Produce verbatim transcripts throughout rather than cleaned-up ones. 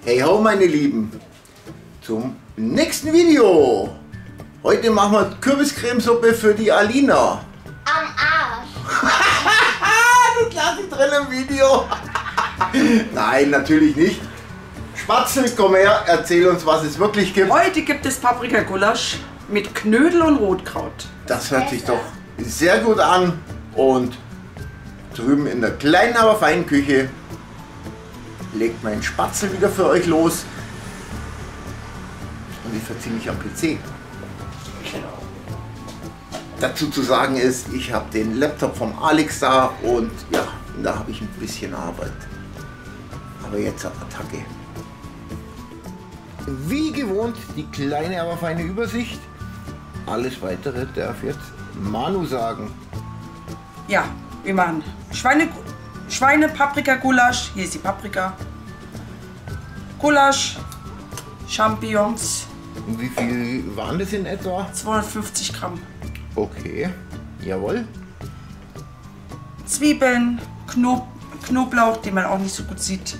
Hey ho meine Lieben, zum nächsten Video. Heute machen wir Kürbiscremesuppe für die Alina. Am Arsch. Du klappst drin im Video. Nein, natürlich nicht. Spatzel, komm her, erzähl uns, was es wirklich gibt. Heute gibt es Paprikagulasch mit Knödel und Rotkraut. Das hört sich doch sehr gut an. Und drüben in der kleinen, aber feinen Küche legt mein Spatzel wieder für euch los. Und ich verziehe mich am P C. Genau. Dazu zu sagen ist, ich habe den Laptop vom Alex da und ja, da habe ich ein bisschen Arbeit. Aber jetzt Attacke. Wie gewohnt die kleine, aber feine Übersicht. Alles weitere darf jetzt Manu sagen. Ja, wir machen Schweine, Schweine Paprikagulasch. Hier ist die Paprika. Gulasch, Champignons. Und wie viel waren das in etwa? zweihundertfünfzig Gramm. Okay, jawohl. Zwiebeln, Knob Knoblauch, den man auch nicht so gut sieht.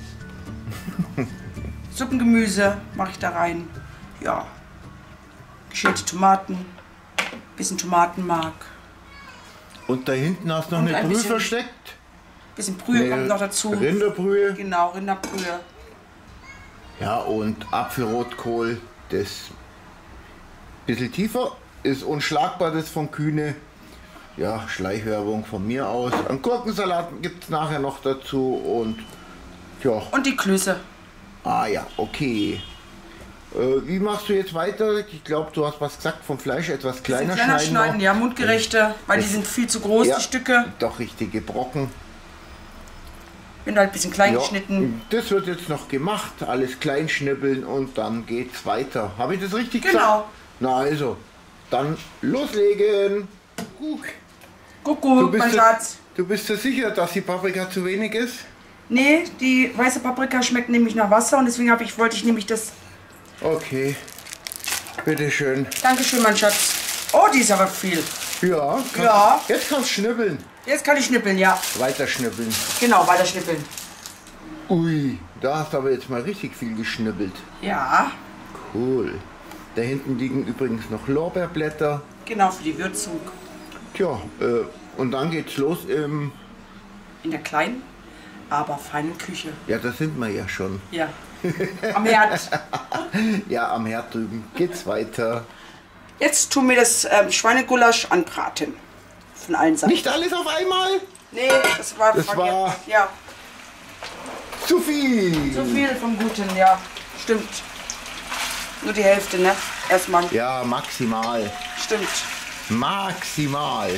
Suppengemüse mache ich da rein. Ja, geschälte Tomaten, bisschen Tomatenmark. Und da hinten hast du noch Und eine ein Brühe bisschen- versteckt. Bisschen Brühe Nee, kommt noch dazu. Rinderbrühe. Genau, Rinderbrühe. Ja, und Apfelrotkohl, das bisschen tiefer, ist unschlagbar, das von Kühne. Ja, Schleichwerbung von mir aus. Einen Gurkensalat gibt es nachher noch dazu und ja, Und die Klöße. ah ja, okay. Äh, wie machst du jetzt weiter? Ich glaube, du hast was gesagt vom Fleisch, etwas kleiner, Kleiner schneiden. schneiden, noch. ja, mundgerechte, weil die Das- sind viel zu groß, Ja, die Stücke. Doch richtige Brocken. Bin halt ein bisschen klein Ja, geschnitten. das wird jetzt noch gemacht, alles klein schnippeln und dann geht's weiter. Habe ich das richtig gesagt? Genau. Na also, dann loslegen. Guck. Kuckuck, mein dir- Schatz. du bist dir sicher, dass die Paprika zu wenig ist? Nee, die weiße Paprika schmeckt nämlich nach Wasser und deswegen habe ich, wollte ich nämlich das... Okay, bitteschön. Dankeschön, mein Schatz. Oh, die ist aber viel. Ja, kann, Ja. jetzt kannst du schnippeln. Jetzt kann ich schnippeln, ja. Weiter schnippeln. Genau, weiter schnippeln. Ui, da hast du aber jetzt mal richtig viel geschnippelt. Ja, Cool. Da hinten liegen übrigens noch Lorbeerblätter. genau, für die Würzung. Tja, äh, und dann geht's los im... In der kleinen, aber feinen Küche. Ja, da sind wir ja schon. Ja. Am Herd. Ja, am Herd drüben geht's weiter. Jetzt tun wir das ähm, Schweinegulasch anbraten. Von allen Seiten. Nicht alles auf einmal? Nee, das war... Das war- Ja, Zu viel! so viel vom Guten, ja. Stimmt. Nur die Hälfte, ne? Erstmal. Ja, maximal. Stimmt. Maximal.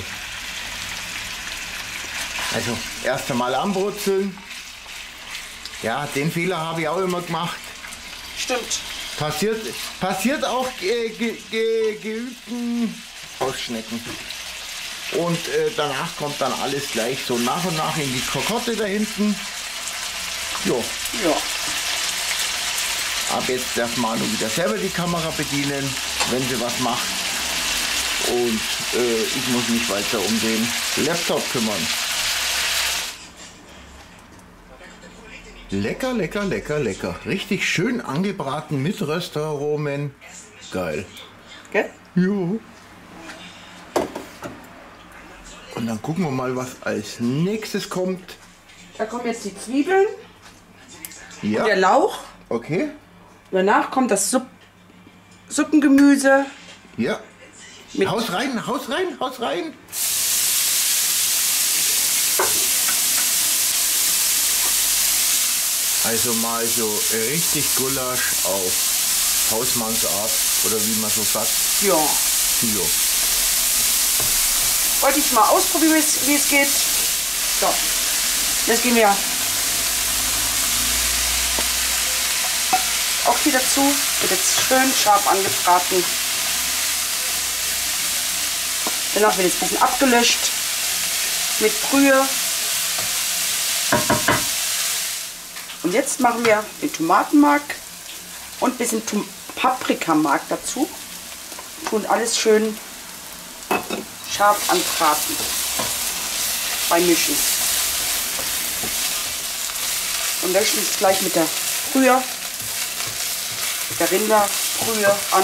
Also, erst einmal anbrutzeln. Ja, den Fehler habe ich auch immer gemacht. Stimmt. Passiert, passiert auch äh, ge, ge, geübten Hausschnecken. Und äh, danach kommt dann alles gleich so nach und nach in die Kokotte da hinten. Jo, Ja. ab jetzt darf Manu wieder selber die Kamera bedienen, wenn sie was macht. Und äh, ich muss mich weiter um den Laptop kümmern. Lecker, lecker, lecker, lecker. Richtig schön angebraten mit Röstaromen. Geil. Gell? Jo. Und dann gucken wir mal, was als nächstes kommt. Da kommen jetzt die Zwiebeln, Ja. der Lauch. Okay. Danach kommt das Supp Suppengemüse. Ja. Mit- Haus rein, Haus rein, Haus rein. Also mal so richtig Gulasch auf Hausmannsart oder wie man so sagt. Ja. Jo. Wollte ich mal ausprobieren, wie es- wie es geht. So. Jetzt gehen wir auch hier dazu. Wird jetzt schön scharf angebraten. Danach wird jetzt ein bisschen abgelöscht mit Brühe. Und jetzt machen wir den Tomatenmark und ein bisschen Tom- Paprikamark dazu. Tun alles schön scharf anbraten. Beimischen. Und löschen es gleich mit der Brühe der Rinderbrühe an.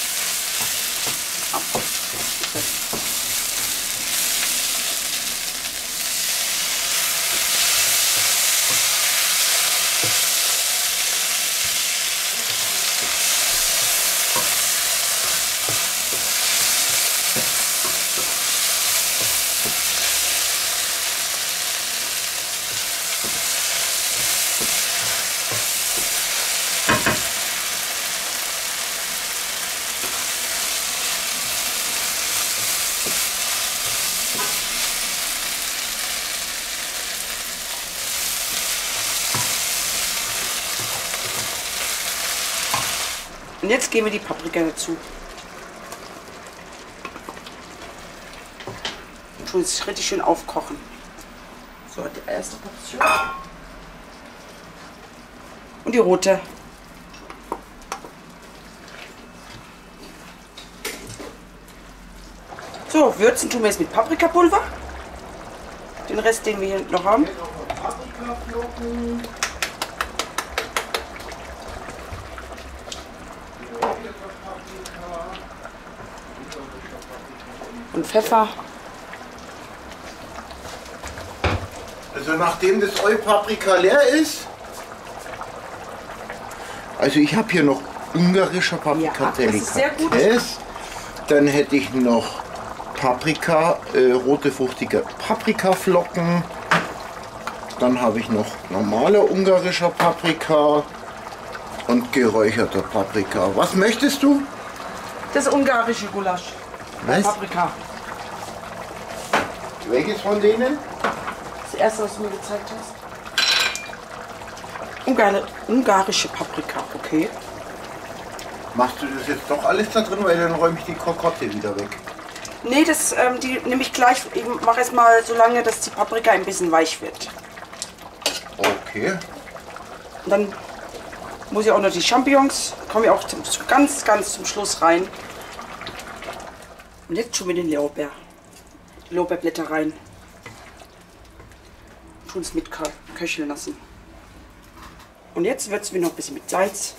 Und jetzt geben wir die Paprika dazu. Und tun es richtig schön aufkochen. So, die erste Portion. Und die rote. So, würzen tun wir jetzt mit Paprikapulver. Den Rest, den wir hier noch haben. Und Pfeffer. Also nachdem das Paprika leer ist, also ich habe hier noch ungarischer Paprika, Ja, das ist sehr gut. Delikatesse. Dann hätte ich noch Paprika, äh, rote fruchtige Paprikaflocken. Dann habe ich noch normaler ungarischer Paprika und geräucherter Paprika. Was möchtest du? Das ungarische Gulasch. Was? Paprika. Welches von denen? Das erste, was du mir gezeigt hast. Ungar ungarische Paprika, okay. Machst du das jetzt doch alles da drin, weil dann räume ich die Kokotte wieder weg. Nee, das ähm, die nehme ich gleich. Ich mache es mal so lange, dass die Paprika ein bisschen weich wird. Okay. Und dann muss ich auch noch die Champignons, kommen ja auch zum, ganz, ganz zum Schluss rein. Und jetzt schon mit den Lorbeer. Die Lorbeerblätter rein. Tun es mit köcheln lassen. Und jetzt würzen wir noch ein bisschen mit Salz.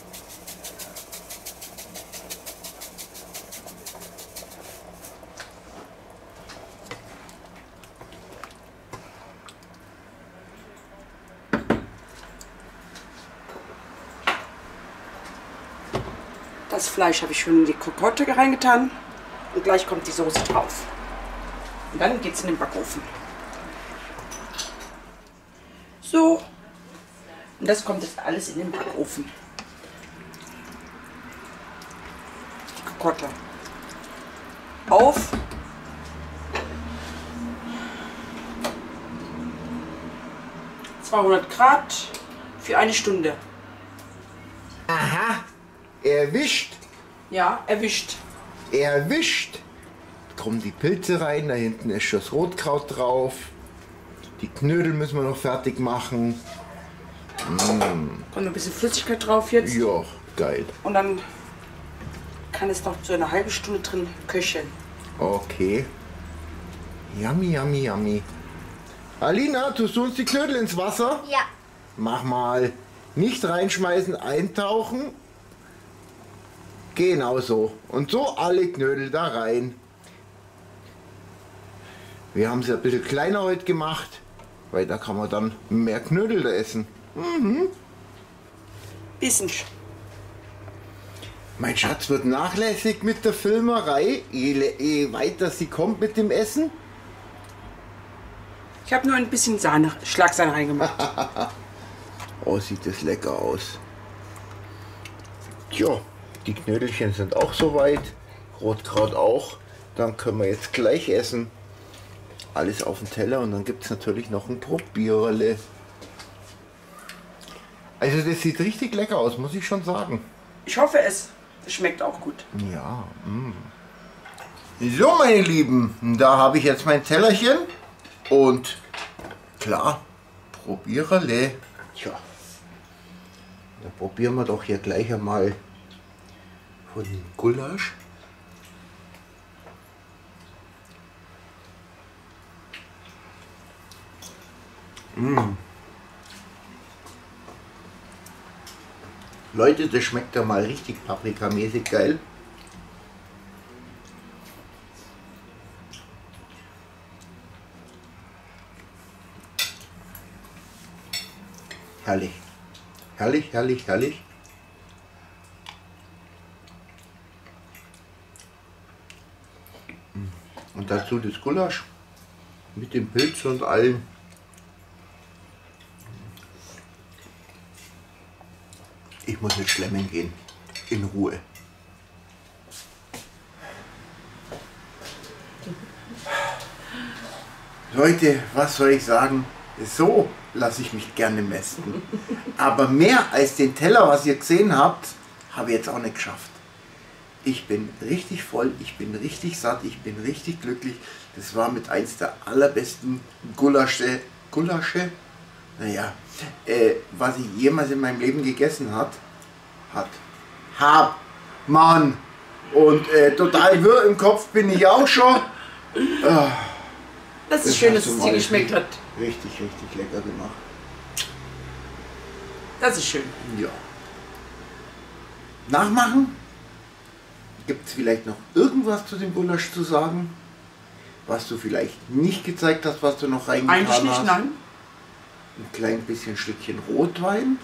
Das Fleisch habe ich schon in die Kokotte reingetan und gleich kommt die Soße drauf. Und dann geht es in den Backofen. So, und das kommt jetzt alles in den Backofen. Die Kokotte. Auf. zweihundert Grad für eine Stunde. Aha, erwischt. Ja, erwischt. Erwischt. Kommen die Pilze rein, da hinten ist schon das Rotkraut drauf. Die Knödel müssen wir noch fertig machen. Mm. Kommt noch ein bisschen Flüssigkeit drauf jetzt. Ja, geil. Und dann kann es noch so eine halbe Stunde drin köcheln. Okay. Yummy, yummy, yummy. Alina, tust du uns die Knödel ins Wasser? Ja. Mach mal. Nicht reinschmeißen, eintauchen. Genau so. Und so alle Knödel da rein. Wir haben sie ein bisschen kleiner heute gemacht, weil da kann man dann mehr Knödel da essen. Mhm. Bisschen. sch- Mein Schatz wird nachlässig mit der Filmerei, je, le- je weiter sie kommt mit dem Essen. Ich habe nur ein bisschen Sahne, Schlagsahne reingemacht. Oh, sieht das lecker aus. Tja, die Knödelchen sind auch soweit. Rotkraut auch. Dann können wir jetzt gleich essen. Alles auf den Teller und dann gibt es natürlich noch ein Probierle. Also das sieht richtig lecker aus, muss ich schon sagen. Ich hoffe es. Es schmeckt auch gut. Ja. Mm. So, meine Lieben, da habe ich jetzt mein Tellerchen und klar, Probierle. Tja, da probieren wir doch hier gleich einmal von dem Gulasch. Mm. Leute, das schmeckt ja mal richtig paprikamäßig geil. Herrlich. Herrlich, herrlich, herrlich. Und dazu das Gulasch mit dem Pilz und allem. Ich muss jetzt schlemmen gehen. In Ruhe. Leute, was soll ich sagen? So lasse ich mich gerne mästen. Aber mehr als den Teller, was ihr gesehen habt, habe ich jetzt auch nicht geschafft. Ich bin richtig voll, ich bin richtig satt, ich bin richtig glücklich. Das war mit eins der allerbesten Gulasche, Gulasche? Naja, äh, was ich jemals in meinem Leben gegessen hat, hat. Hab, Mann. Und äh, total wirr im Kopf bin ich auch schon. Ah, das ist das schön, hast dass du es mal dir geschmeckt hat. Richtig, richtig lecker gemacht. Das ist schön. Ja. Nachmachen? Gibt es vielleicht noch irgendwas zu dem Gulasch zu sagen? Was du vielleicht nicht gezeigt hast, was du noch reingetan Eigentlich nicht, hast? nein. Ein klein bisschen Stückchen Rotwein.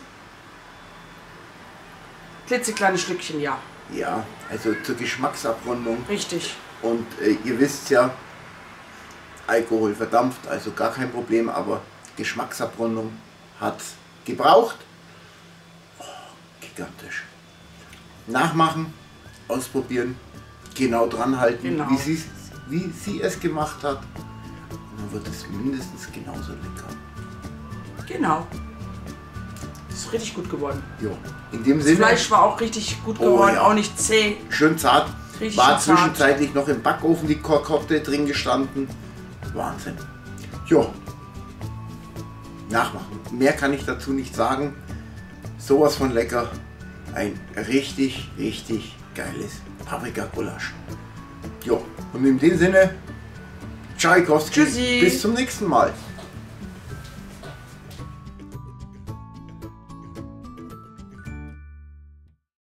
Klitzekleines Stückchen, ja. Ja, also zur Geschmacksabrundung. Richtig. Und äh, ihr wisst ja, Alkohol verdampft, also gar kein Problem, aber Geschmacksabrundung hat gebraucht. Oh, gigantisch. Nachmachen, ausprobieren, genau dran halten, Genau. wie, sie, wie sie es gemacht hat. Und dann wird es mindestens genauso lecker. Genau. Ist richtig gut geworden. Jo. In dem Das Sinne, Fleisch war auch richtig gut Oh, geworden, ja. auch nicht zäh. schön zart. Richtig War schön zart. zwischenzeitlich noch im Backofen die Kokotte drin gestanden. Wahnsinn. Jo. Nachmachen. Mehr kann ich dazu nicht sagen. Sowas von lecker. Ein richtig, richtig geiles Paprika-Gulasch. Jo. Und in dem Sinne, Tschaikowski. Tschüssi. Bis zum nächsten Mal.